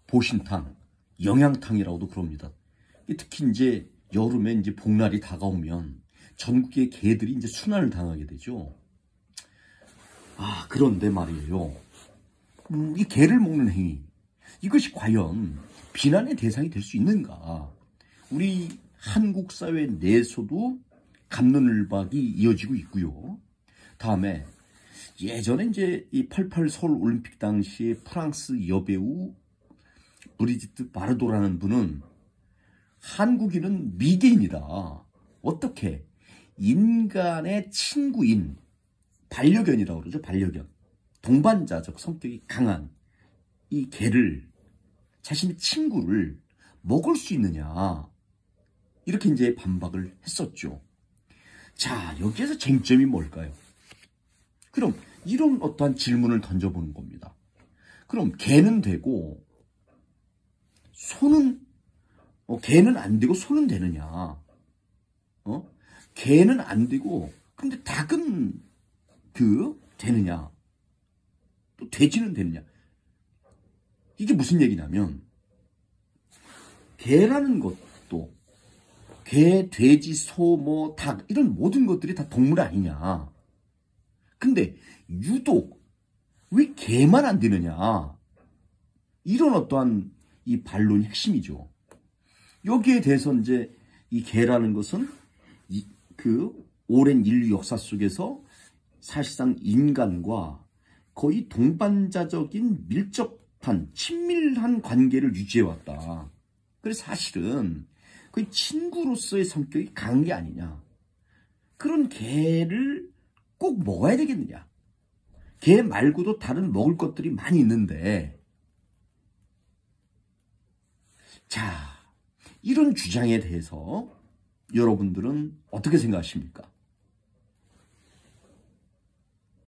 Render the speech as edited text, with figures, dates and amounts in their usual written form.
보신탕, 영양탕이라고도 그럽니다. 특히 이제 여름에 이제 복날이 다가오면 전국의 개들이 이제 순환을 당하게 되죠. 그런데 말이에요. 이 개를 먹는 행위, 이것이 과연 비난의 대상이 될 수 있는가? 우리 한국 사회 내에서도 갑론을박이 이어지고 있고요. 다음에 예전에 이제 이 88 서울 올림픽 당시에 프랑스 여배우 브리지트 바르도라는 분은 한국인은 미개인이다. 어떻게? 인간의 친구인 반려견이라고 그러죠. 반려견. 동반자적 성격이 강한 이 개를, 자신의 친구를 먹을 수 있느냐. 이렇게 이제 반박을 했었죠. 자, 여기에서 쟁점이 뭘까요? 그럼 이런 어떠한 질문을 던져보는 겁니다. 그럼 개는 되고 소는 개는 안 되고 소는 되느냐? 개는 안 되고 근데 닭은 되느냐? 또 돼지는 되느냐? 이게 무슨 얘기냐면 개라는 것도 개, 돼지, 소, 닭 이런 모든 것들이 다 동물 아니냐? 근데 유독 왜 개만 안 되느냐? 이런 어떠한 이 반론이 핵심이죠. 여기에 대해서 이제 이 개라는 것은 오랜 인류 역사 속에서 사실상 인간과 거의 동반자적인 밀접한 친밀한 관계를 유지해왔다. 그래서 사실은 거의 친구로서의 성격이 강한 게 아니냐. 그런 개를 꼭 먹어야 되겠느냐. 개 말고도 다른 먹을 것들이 많이 있는데, 자, 이런 주장에 대해서 여러분들은 어떻게 생각하십니까?